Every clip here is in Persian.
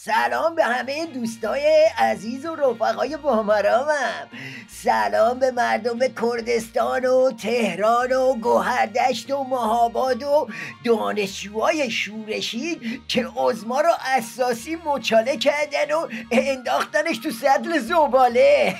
سلام به همه دوستای عزیز و رفقای بامرامم. سلام به مردم کردستان و تهران و گوهردشت و مهاباد و دانشجوهای شورشی که عظما رو اساسی مچاله کردن و انداختنش تو سطل زباله.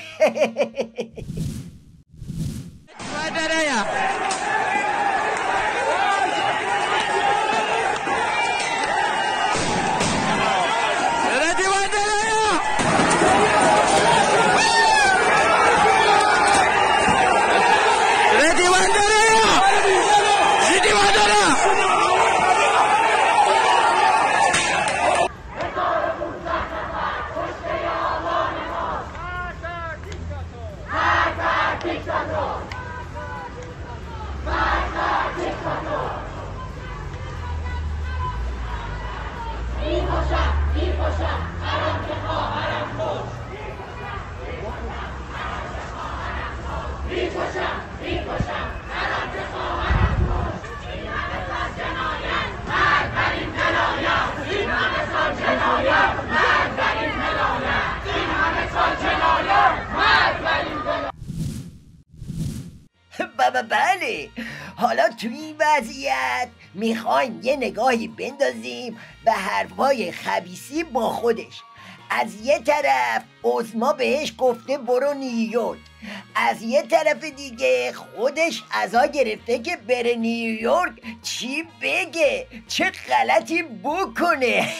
بله، حالا تو این وضعیت میخوایم یه نگاهی بندازیم به حرفای خبیثی با خودش. از یه طرف عظما بهش گفته برو نیویورک، از یه طرف دیگه خودش عزا گرفته که بره نیویورک چی بگه، چه غلطی بکنه.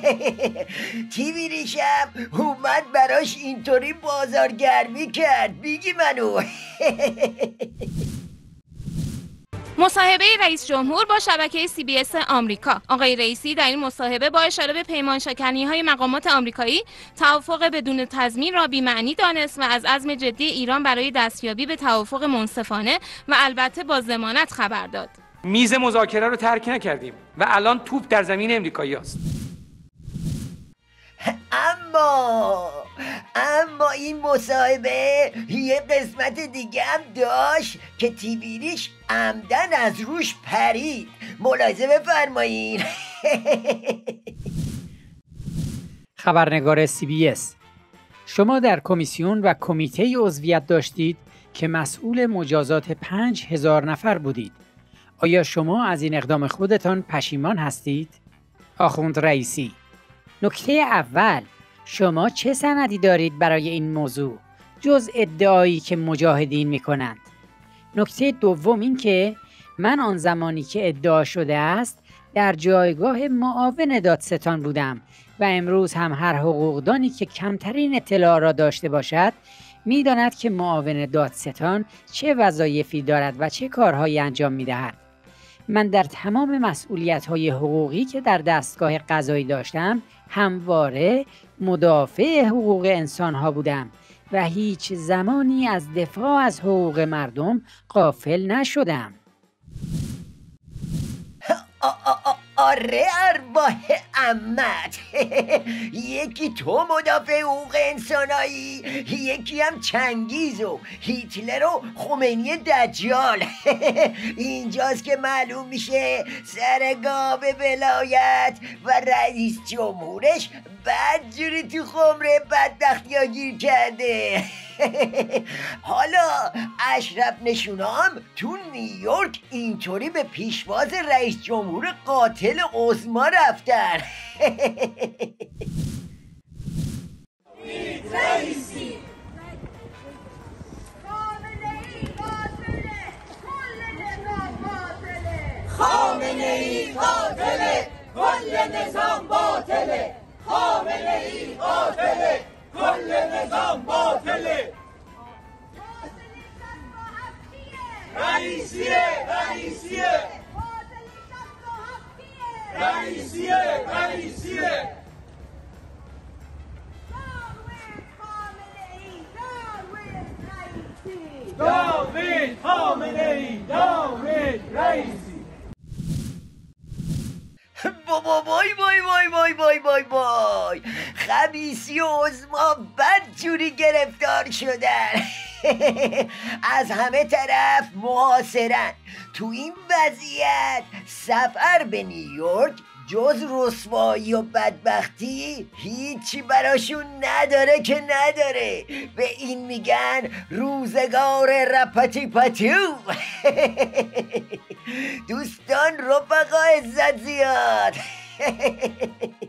تیویریشم اومد براش اینطوری بازارگرمی کرد. بیگی منو. مصاحبه رئیس جمهور با شبکه CBS آمریکا. آقای رئیسی در این مصاحبه با اشاره به پیمانشکنی‌های مقامات آمریکایی توافق بدون تضمین را بی‌معنی دانست و از عزم جدی ایران برای دستیابی به توافق منصفانه و البته با ضمانت خبر داد. میز مذاکره رو ترک نکردیم و الان توپ در زمین امریکایی‌هاست. اما این مصاحبه یه قسمت دیگه هم داشت که تیویریش عمدن از روش پرید. ملاحظه بفرمایین. خبرنگار CBS: شما در کمیسیون و کمیته عضویت داشتید که مسئول مجازات 5000 نفر بودید. آیا شما از این اقدام خودتان پشیمان هستید؟ آخوند رئیسی: نکته اول، شما چه سندی دارید برای این موضوع جز ادعایی که مجاهدین میکنند؟ نکته دوم این که من آن زمانی که ادعا شده است در جایگاه معاون دادستان بودم و امروز هم هر حقوقدانی که کمترین اطلاع را داشته باشد میداند که معاون دادستان چه وظایفی دارد و چه کارهایی انجام میدهد. من در تمام مسئولیت‌های حقوقی که در دستگاه قضایی داشتم همواره مدافع حقوق انسان‌ها بودم و هیچ زمانی از دفاع از حقوق مردم غافل نشدم. آره ارواح عمت. یکی تو مدافع حقوق انسانایی، یکی هم چنگیز و هیتلر و خمینی دجال. اینجاست که معلوم میشه سرگاه ولایت و رئیس جمهورش بدجوری تو خمره بدبختی ها گیر کرده. حالا اشرف نشونام تو نیویورک اینطوری به پیشواز رئیس جمهور قاتل عظما رفتن. رئیسی خامنه‌ای قاتله، کل نظام باطله. خامنه‌ای قاتله، کل نظام باطله. رئیسیه رئیسیه رئیسیه رئیسیه. داوود خامنه‌ای، داوود رئیسی. وای وای وای وای وای وای وای، خبیثی و عظما بدجوری گرفتار شدن. از همه طرف محاصرن. تو این وضعیت سفر به نیویورک جز رسوایی و بدبختی هیچی براشون نداره که نداره. به این میگن روزگار رپتی پتو. دوستان رفقا عزت زیاد.